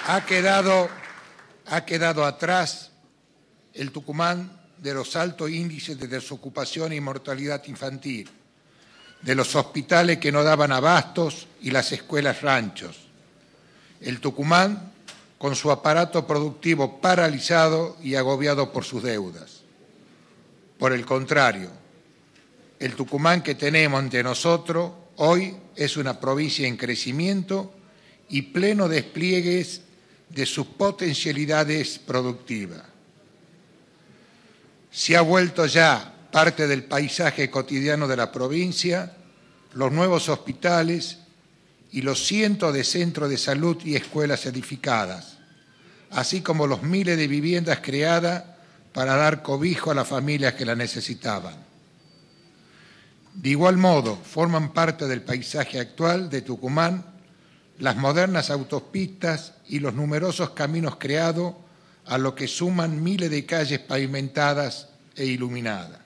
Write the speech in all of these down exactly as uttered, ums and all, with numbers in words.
Ha quedado, ha quedado atrás el Tucumán de los altos índices de desocupación y mortalidad infantil, de los hospitales que no daban abastos y las escuelas ranchos. El Tucumán con su aparato productivo paralizado y agobiado por sus deudas. Por el contrario, el Tucumán que tenemos ante nosotros hoy es una provincia en crecimiento y pleno despliegues de sus potencialidades productivas. Se ha vuelto ya parte del paisaje cotidiano de la provincia los nuevos hospitales y los cientos de centros de salud y escuelas edificadas, así como los miles de viviendas creadas para dar cobijo a las familias que la necesitaban. De igual modo, forman parte del paisaje actual de Tucumán las modernas autopistas y los numerosos caminos creados, a lo que suman miles de calles pavimentadas e iluminadas.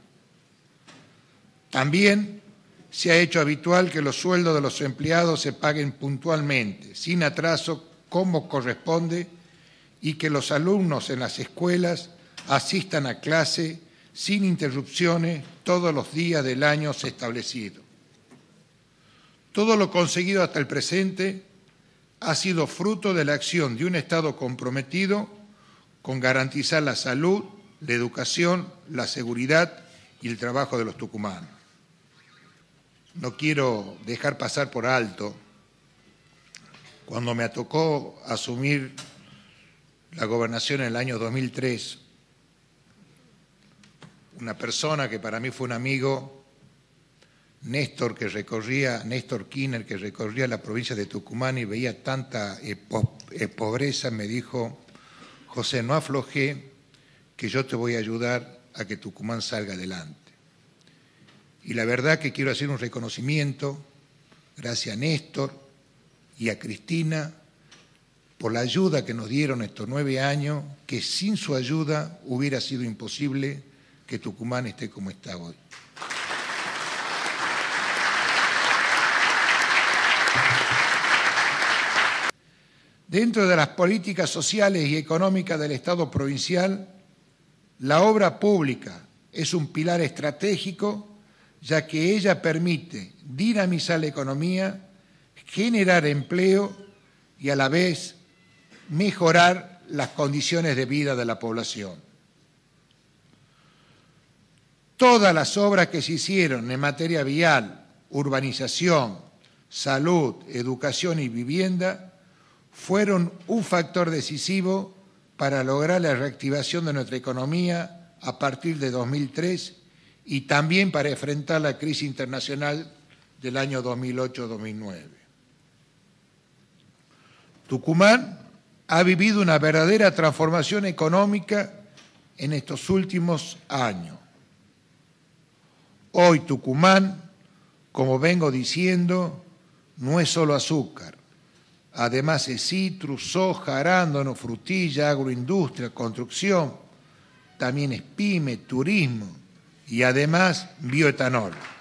También se ha hecho habitual que los sueldos de los empleados se paguen puntualmente, sin atraso, como corresponde, y que los alumnos en las escuelas asistan a clase sin interrupciones todos los días del año establecido. Todo lo conseguido hasta el presente ha sido fruto de la acción de un Estado comprometido con garantizar la salud, la educación, la seguridad y el trabajo de los tucumanos. No quiero dejar pasar por alto, cuando me tocó asumir la gobernación en el año dos mil tres, una persona que para mí fue un amigo, Néstor, que recorría, Néstor Kirchner, que recorría la provincia de Tucumán y veía tanta eh, po eh, pobreza, me dijo: José, no aflojé, que yo te voy a ayudar a que Tucumán salga adelante. Y la verdad que quiero hacer un reconocimiento, gracias a Néstor y a Cristina, por la ayuda que nos dieron estos nueve años, que sin su ayuda hubiera sido imposible que Tucumán esté como está hoy. Dentro de las políticas sociales y económicas del Estado provincial, la obra pública es un pilar estratégico, ya que ella permite dinamizar la economía, generar empleo y a la vez mejorar las condiciones de vida de la población. Todas las obras que se hicieron en materia vial, urbanización, salud, educación y vivienda fueron un factor decisivo para lograr la reactivación de nuestra economía a partir de dos mil tres y también para enfrentar la crisis internacional del año dos mil ocho a dos mil nueve. Tucumán ha vivido una verdadera transformación económica en estos últimos años. Hoy Tucumán, como vengo diciendo, no es solo azúcar. Además es citrus, soja, arándano, frutilla, agroindustria, construcción, también es pyme, turismo y además bioetanol.